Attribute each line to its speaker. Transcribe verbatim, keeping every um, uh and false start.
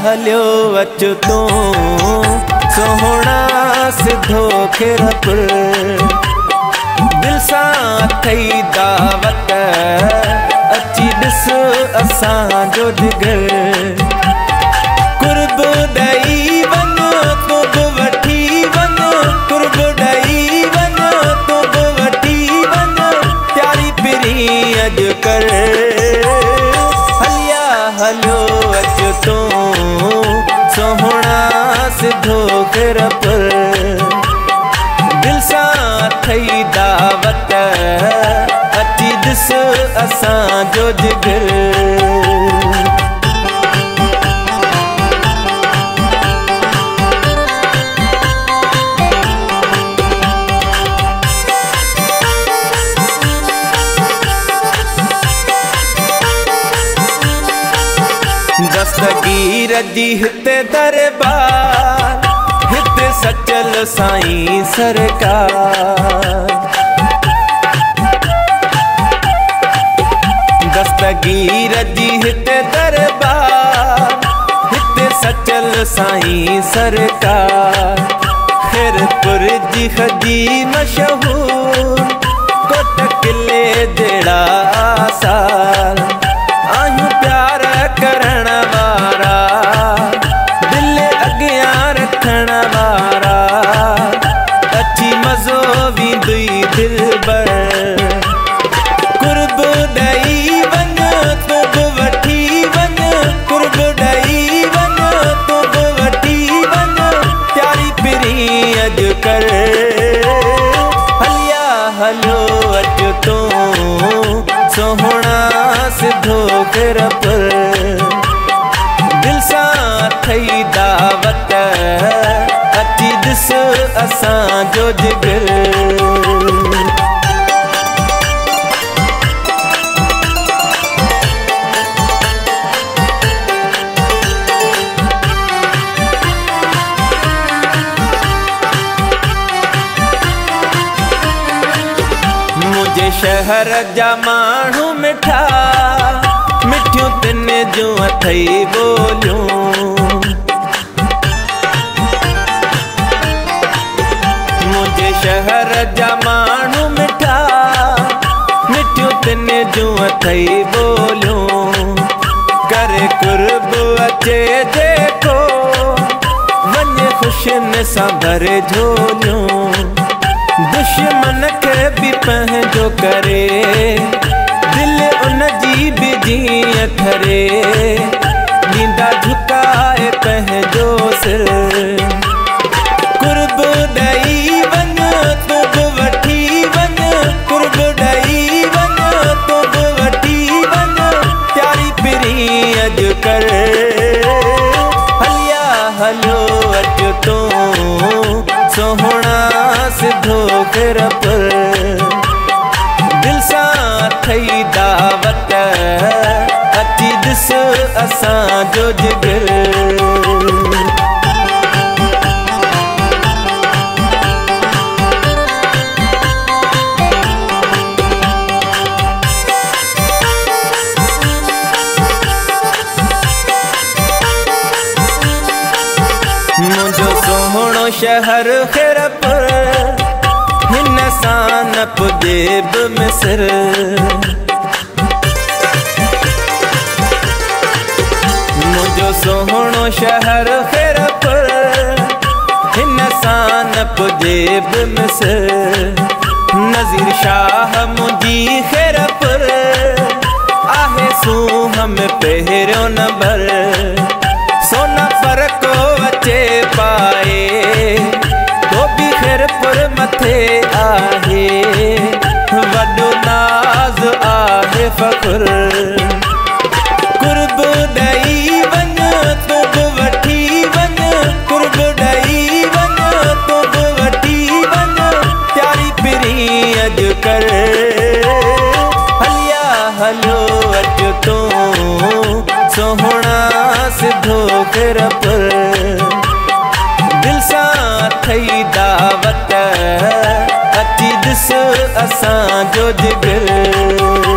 Speaker 1: हलियो अच तू सोहना सिधो खिरपुर दिल सा थई दावत अची दिस असां जो जिगर कुर्ब दई वन तो वठी वन कुर्ब दई वन तो वठी वन प्यारी पिरी अज कर हलिया हलियो अच तू सोहना सिधो खिरपुर दिल सा थई दावत अची दिस असां जो जिगर दस्तगीर जी हिते दरबार हिते सचल साईं सरकार दस्तगीर जी हिते दरबार हिते सचल साईं सरकार खिरपुर जी खजी मशहूर कोट किले जड़ा आसार आयूं प्यार करण वारा दिल अगियां रखण वारा अची मज़ो वींदुई दिल बर कुर्ब दई वन तो वठी वन कुर्ब दई वन तो वठी वन प्यारी पिरी अज कर हलिया हलियो अच तू सोहना सिधो खिरपुर दिल सा थई दावत अची दिस असां जो जिगर मुझे शहर जा माण्हू मिठा मिठियूं तिन जूं अथई ॿोलियूं मुझे शहर जा माण्हू मिठा मिठियूं तिन जूं अथई ॿोलियूं करे कुर्ब अचे जेको वञे ख़ुशियुनि सां भरे झोलियूं दुश्मन के भी पंहिंजो करे दिल उन जी भी जीअं ठरे ॾींदा झुकाए पंहिंजो सिर कुर्ब ॾई वन तो वठी वन कुर्ब ॾई वन तो वठी वन प्यारी पिरी अज कर हलिया हलियो अच तू सोहना सिधो खिरपुर दिल सा थई दावत अची दिस असां जो जिगर मुझो सोहणो शहर खिरपुर हिन सां न पुॼे बि मिस्र मुझो सोहणो शहर खिरपुर हिन सां न पुॼे बि मिस्र नज़ीर शाह मुंहिंजी खिरपुर आहे सूंह में पहिरियों नंबर सोना फर्को अचे पाए तो भी खिरपुर मथे आहे वॾो नाज़ आहे फ़ख्र कुर्ब ॾई वन तो वठी वन कुर्ब ॾई वन तो वठी वन प्यारी पिरी अज कर हलिया हलियो अच तू सोहना सिधो खिरपुर दिल सा थई दावत अची दिस असां जो जिगर